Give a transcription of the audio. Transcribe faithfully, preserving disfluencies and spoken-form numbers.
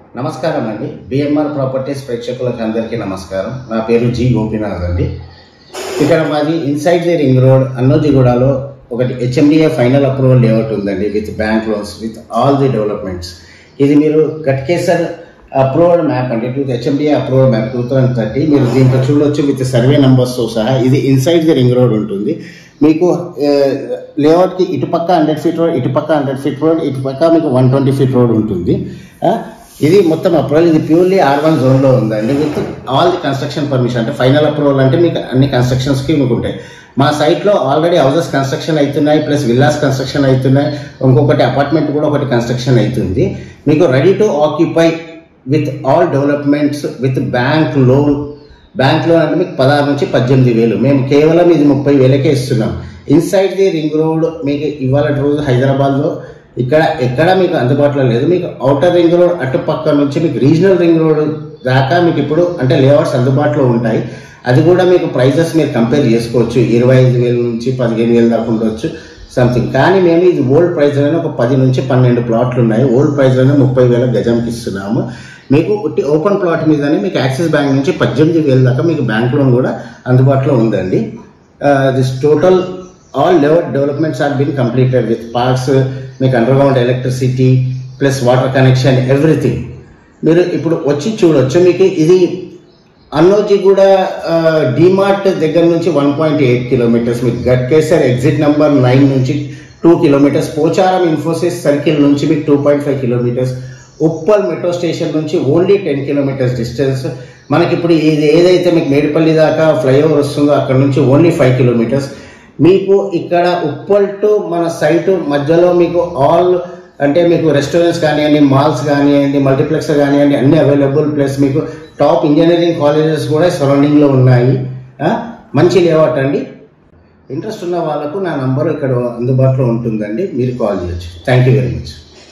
నమస్కారం అండి. BMR properties ప్రేక్షకులకు అందరికీ నమస్కారం. నా పేరు జి గోపీనాథ్ అండి. ఇక్కడ మాది ఇన్సైడ్ ది రింగ్ రోడ్ అన్నోజిగూడలో ఒకటి హెచ్ఎండిఏ ఫైనల్ అప్రూవల్ లేఅవుట్ ఉందండి, with bank loans, with all the developments. ఇది మీరు గట్కేసర్ అప్రూవల్ మ్యాప్ అండి, two HMDA approval map two thousand thirty మీరు దీంట్లో చూడొచ్చు, విత్ సర్వే నెంబర్స్తో సహా. ఇది ఇన్సైడ్ ది రింగ్ రోడ్ ఉంటుంది. మీకు లేఅవుట్కి ఇటుపక్క హండ్రెడ్ ఫీట్ రోడ్, ఇటుపక్క హండ్రెడ్ ఫీట్ రోడ్, ఇటుపక్క మీకు వన్ ట్వంటీ ఫీట్ రోడ్ ఉంటుంది. ఇది మొత్తం అప్రూవల్, ఇది ప్యూర్లీ ఆర్ వన్ జోన్లో ఉందండి, with all the construction permission. అంటే ఫైనల్ అప్రూవల్ అంటే మీకు అన్ని కన్స్ట్రక్షన్స్కి మీకు ఉంటాయి. మా సైట్లో ఆల్రెడీ హౌసెస్ కన్స్ట్రక్షన్ అవుతున్నాయి, ప్లస్ విల్లాస్ కన్స్ట్రక్షన్ అవుతున్నాయి, ఇంకొకటి అపార్ట్మెంట్ కూడా ఒకటి కన్స్ట్రక్షన్ అవుతుంది. మీకు ready to occupy with all developments, with bank loan. Bank loan అంటే మీకు పదహారు నుంచి పద్దెనిమిది వేలు మేము కేవలం ఇది ముప్పై వేలకే ఇస్తున్నాం. ఇన్సైడ్ ది రింగ్ రోడ్ మీకు ఇవాళ రోజు హైదరాబాద్లో ఇక్కడ ఎక్కడ మీకు అందుబాటులో లేదు. మీకు అవుటర్ రింగ్ రోడ్ అటు పక్క నుంచి మీకు రీజనల్ రింగ్ రోడ్ దాకా మీకు ఇప్పుడు అంటే లేఅవుట్స్ అందుబాటులో ఉంటాయి. అది కూడా మీకు ప్రైజెస్ మీరు కంపేర్ చేసుకోవచ్చు. ఇరవై ఐదు వేల నుంచి పదిహేను వేలు దాకా ఉండొచ్చు సంథింగ్. కానీ మేము ఇది ఓల్డ్ ప్రైస్లోనే ఒక పది నుంచి పన్నెండు ప్లాట్లు ఉన్నాయి. ఓల్డ్ ప్రైస్లోనే ముప్పై వేల గజంకి ఇస్తున్నాము. మీకు ఓపెన్ ప్లాట్ మీదనే మీకు యాక్సిస్ బ్యాంక్ నుంచి పద్దెనిమిది వేల దాకా మీకు బ్యాంక్ లోన్ కూడా అందుబాటులో ఉందండి. This total all layout developments are been completed with parks, మీకు underground electricity plus water connection, everything మీరు ఇప్పుడు వచ్చి చూడొచ్చు. మీకు ఇది అన్నోజిగూడ డిమార్ట్ దగ్గర నుంచి వన్ పాయింట్ ఎయిట్ కిలోమీటర్స్, మీకు గట్కేసర్ ఎగ్జిట్ నెంబర్ నైన్ నుంచి two kilometres, Pocharam Infosys circle నుంచి మీకు two point five kilometres, Uppal metro station నుంచి ఓన్లీ టెన్ కిలోమీటర్స్ డిస్టెన్స్. మనకి ఇప్పుడు ఇది ఏదైతే మీకు మేడిపల్లి దాకా ఫ్లైఓవర్ వస్తుందో అక్కడ నుంచి ఓన్లీ ఫైవ్ కిలోమీటర్స్. మీకు ఇక్కడ ఉప్పల్ టు మన సైటు మధ్యలో మీకు ఆల్ అంటే మీకు రెస్టారెంట్స్ కానివ్వండి, మాల్స్ కానివ్వండి, మల్టీప్లెక్స్ కానివ్వండి అన్ని అవైలబుల్. ప్లస్ మీకు టాప్ ఇంజనీరింగ్ కాలేజెస్ కూడా సరౌండింగ్లో ఉన్నాయి. మంచి లేఅవుట్ అండి. ఇంట్రెస్ట్ ఉన్న వాళ్ళకు నా నంబరు ఇక్కడ అందుబాటులో ఉంటుందండి, మీరు కాల్ చేయొచ్చు. Thank you very much.